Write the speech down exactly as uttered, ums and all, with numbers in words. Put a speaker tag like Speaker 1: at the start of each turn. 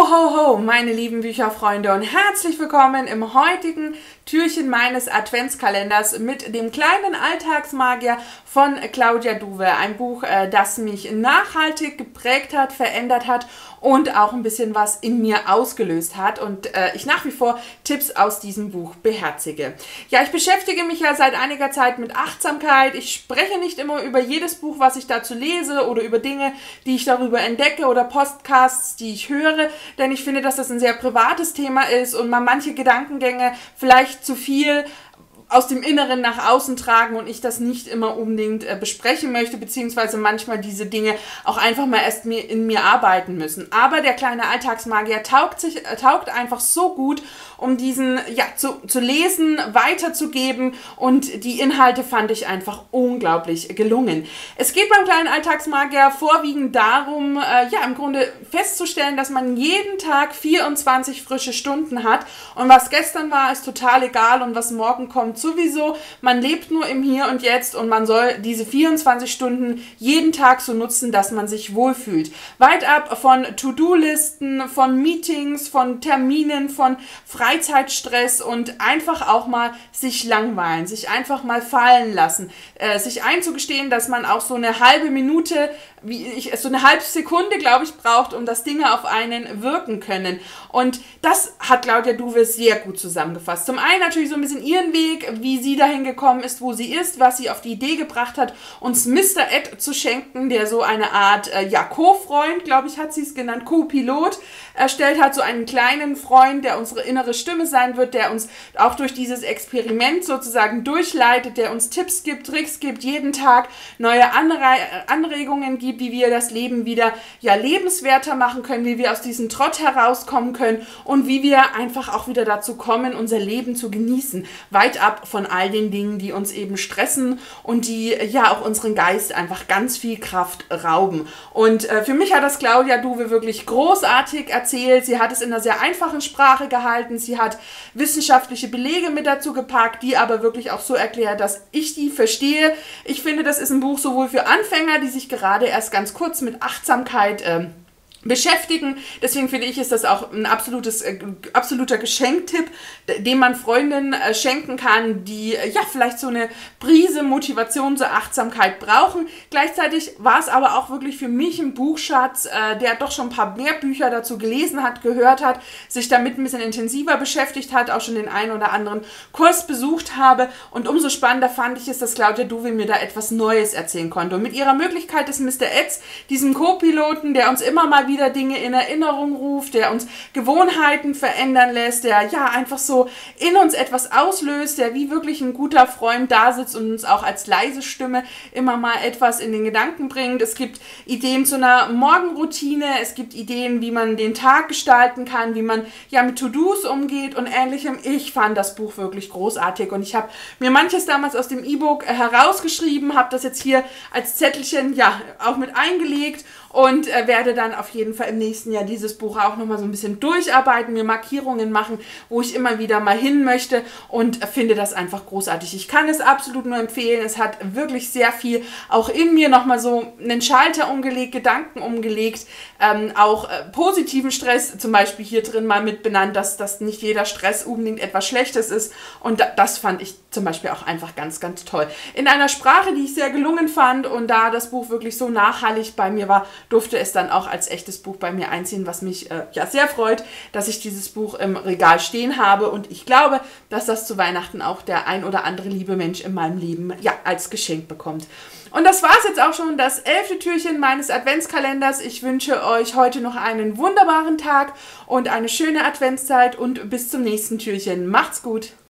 Speaker 1: ho, ho, meine lieben Bücherfreunde und herzlich willkommen im heutigen Türchen meines Adventskalenders mit dem kleinen Alltagsmagier von Claudia Duwe. Ein Buch, das mich nachhaltig geprägt hat, verändert hat und auch ein bisschen was in mir ausgelöst hat und äh, ich nach wie vor Tipps aus diesem Buch beherzige. Ja, ich beschäftige mich ja seit einiger Zeit mit Achtsamkeit. Ich spreche nicht immer über jedes Buch, was ich dazu lese oder über Dinge, die ich darüber entdecke oder Podcasts, die ich höre, denn ich finde, dass das ein sehr privates Thema ist und man manche Gedankengänge vielleicht zu viel aus dem Inneren nach außen tragen und ich das nicht immer unbedingt äh, besprechen möchte, beziehungsweise manchmal diese Dinge auch einfach mal erst mir, in mir arbeiten müssen. Aber der kleine Alltagsmagier taugt, sich, äh, taugt einfach so gut, um diesen ja, zu, zu lesen, weiterzugeben und die Inhalte fand ich einfach unglaublich gelungen. Es geht beim kleinen Alltagsmagier vorwiegend darum, äh, ja im Grunde festzustellen, dass man jeden Tag vierundzwanzig frische Stunden hat und was gestern war, ist total egal und was morgen kommt sowieso. Man lebt nur im Hier und Jetzt und man soll diese vierundzwanzig Stunden jeden Tag so nutzen, dass man sich wohlfühlt. Weit ab von To-Do-Listen, von Meetings, von Terminen, von Freizeitstress und einfach auch mal sich langweilen, sich einfach mal fallen lassen, äh, sich einzugestehen, dass man auch so eine halbe Minute, wie ich, so eine halbe Sekunde, glaube ich, braucht, um dass Dinge auf einen wirken können. Und das hat Claudia Duwe sehr gut zusammengefasst. Zum einen natürlich so ein bisschen ihren Weg, wie sie dahin gekommen ist, wo sie ist, was sie auf die Idee gebracht hat, uns Mister Ed zu schenken, der so eine Art äh, ja, Co-Freund, glaube ich, hat sie es genannt, Co-Pilot, erstellt hat, so einen kleinen Freund, der unsere innere Stimme sein wird, der uns auch durch dieses Experiment sozusagen durchleitet, der uns Tipps gibt, Tricks gibt, jeden Tag neue Anre Anregungen gibt, wie wir das Leben wieder ja, lebenswerter machen können, wie wir aus diesem Trott herauskommen können und wie wir einfach auch wieder dazu kommen, unser Leben zu genießen. Weit ab von all den Dingen, die uns eben stressen und die ja auch unseren Geist einfach ganz viel Kraft rauben. Und äh, für mich hat das Claudia Duwe wirklich großartig erzählt. Sie hat es in einer sehr einfachen Sprache gehalten. Sie hat wissenschaftliche Belege mit dazu gepackt, die aber wirklich auch so erklärt, dass ich die verstehe. Ich finde, das ist ein Buch sowohl für Anfänger, die sich gerade erst ganz kurz mit Achtsamkeit ähm, beschäftigen. Deswegen finde ich, ist das auch ein absolutes, äh, absoluter Geschenktipp, den man Freundinnen äh, schenken kann, die äh, ja vielleicht so eine Prise Motivation zur Achtsamkeit brauchen. Gleichzeitig war es aber auch wirklich für mich ein Buchschatz, äh, der doch schon ein paar mehr Bücher dazu gelesen hat, gehört hat, sich damit ein bisschen intensiver beschäftigt hat, auch schon den einen oder anderen Kurs besucht habe und umso spannender fand ich es, dass Claudia Duwe mir da etwas Neues erzählen konnte. Und mit ihrer Möglichkeit des Mister Eds, diesem Co-Piloten, der uns immer mal wieder Dinge in Erinnerung ruft, der uns Gewohnheiten verändern lässt, der ja einfach so in uns etwas auslöst, der wie wirklich ein guter Freund da sitzt und uns auch als leise Stimme immer mal etwas in den Gedanken bringt. Es gibt Ideen zu einer Morgenroutine, es gibt Ideen, wie man den Tag gestalten kann, wie man ja mit To-Dos umgeht und Ähnlichem. Ich fand das Buch wirklich großartig und ich habe mir manches damals aus dem E-Book herausgeschrieben, habe das jetzt hier als Zettelchen ja auch mit eingelegt und äh, werde dann auf jeden Fall im nächsten Jahr dieses Buch auch nochmal so ein bisschen durcharbeiten, mir Markierungen machen, wo ich immer wieder mal hin möchte und äh, finde das einfach großartig. Ich kann es absolut nur empfehlen. Es hat wirklich sehr viel auch in mir nochmal so einen Schalter umgelegt, Gedanken umgelegt, ähm, auch äh, positiven Stress zum Beispiel hier drin mal mit benannt, dass, dass nicht jeder Stress unbedingt etwas Schlechtes ist und da, das fand ich zum Beispiel auch einfach ganz, ganz toll. In einer Sprache, die ich sehr gelungen fand und da das Buch wirklich so nachhaltig bei mir war, durfte es dann auch als echtes Buch bei mir einziehen, was mich äh, ja sehr freut, dass ich dieses Buch im Regal stehen habe und ich glaube, dass das zu Weihnachten auch der ein oder andere liebe Mensch in meinem Leben ja als Geschenk bekommt. Und das war es jetzt auch schon, das elfte Türchen meines Adventskalenders. Ich wünsche euch heute noch einen wunderbaren Tag und eine schöne Adventszeit und bis zum nächsten Türchen. Macht's gut!